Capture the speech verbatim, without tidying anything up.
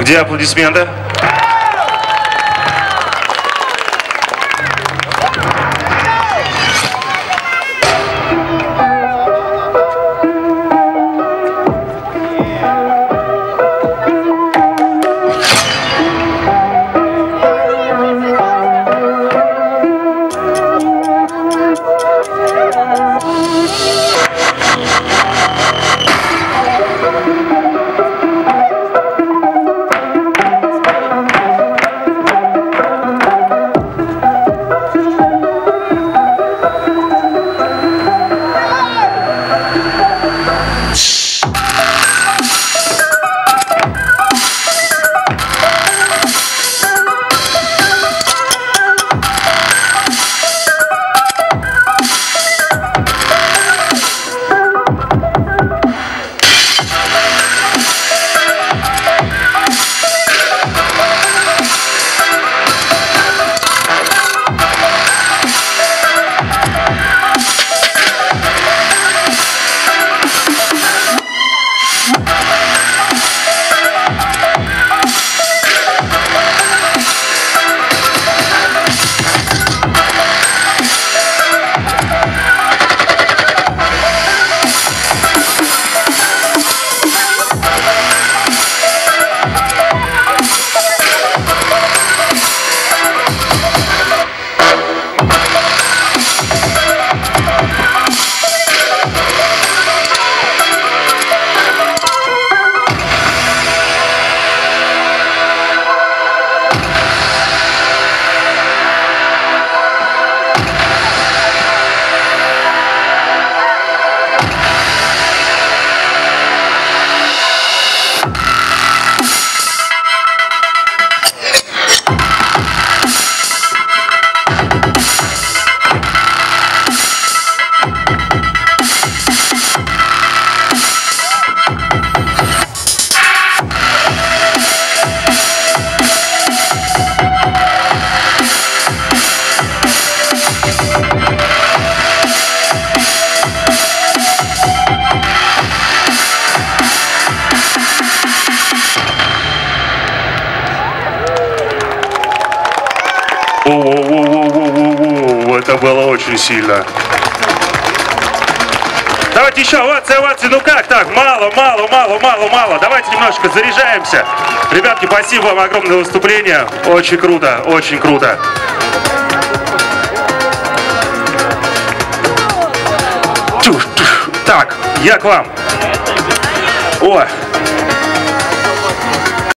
Где аплодисменты? О-о-о-о-о-о-о-о, это было очень сильно. Давайте еще овации, овации. Ну как так? Мало, мало, мало, мало, мало. Давайте немножко заряжаемся. Ребятки, спасибо вам огромное за выступление. Очень круто, очень круто. Так, я к вам. О.